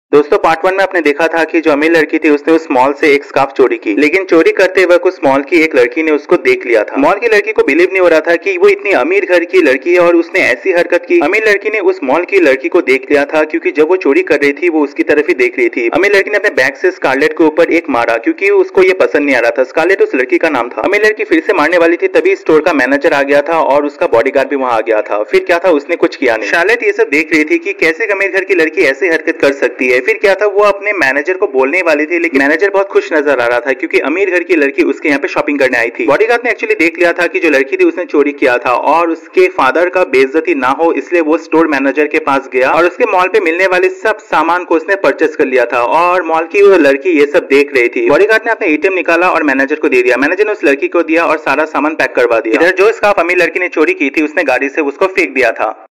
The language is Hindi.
दोस्तों पार्ट 1 में आपने देखा था कि जो अमीर लड़की थी उसने उस मॉल से एक स्कार्फ चोरी की, लेकिन चोरी करते वक्त उस मॉल की एक लड़की ने उसको देख लिया था। मॉल की लड़की को बिलीव नहीं हो रहा था कि वो इतनी अमीर घर की लड़की है और उसने ऐसी हरकत की। अमीर लड़की ने उस मॉल की लड़की को देख लिया था क्योंकि जब वो चोरी कर रही थी वो उसकी तरफ ही देख रही थी। अमीर लड़की ने अपने बैग से स्कारलेट के ऊपर एक मारा क्योंकि उसको ये पसंद नहीं आ रहा था। स्कारलेट उस लड़की का नाम था। अमीर लड़की फिर से मारने वाली थी, तभी स्टोर का मैनेजर आ गया था और उसका बॉडीगार्ड भी वहां आ गया था। फिर क्या था, उसने कुछ किया नहीं। शार्लेट ये सब देख रही थी कि कैसे अमीर घर की लड़की ऐसी हरकत कर सकती है। फिर क्या था, वो अपने मैनेजर को बोलने वाली थी, लेकिन मैनेजर बहुत खुश नजर आ रहा था क्योंकि अमीर घर की लड़की उसके यहाँ पे शॉपिंग करने आई थी। बॉडीगार्ड ने एक्चुअली देख लिया था कि जो लड़की थी उसने चोरी किया था और उसके फादर का बेइज्जती ना हो इसलिए वो स्टोर मैनेजर के पास गया और उसके मॉल पे मिलने वाले सब सामान को उसने परचेस कर लिया था और मॉल की वो लड़की ये सब देख रही थी। बॉडीगार्ड ने अपना एटीएम निकाला और मैनेजर को दे दिया। मैनेजर ने उस लड़की को दिया और सारा सामान पैक करवा दिया। इधर जो स्कार्फ अमीर लड़की ने चोरी की थी उसने गाड़ी से उसको फेंक दिया था।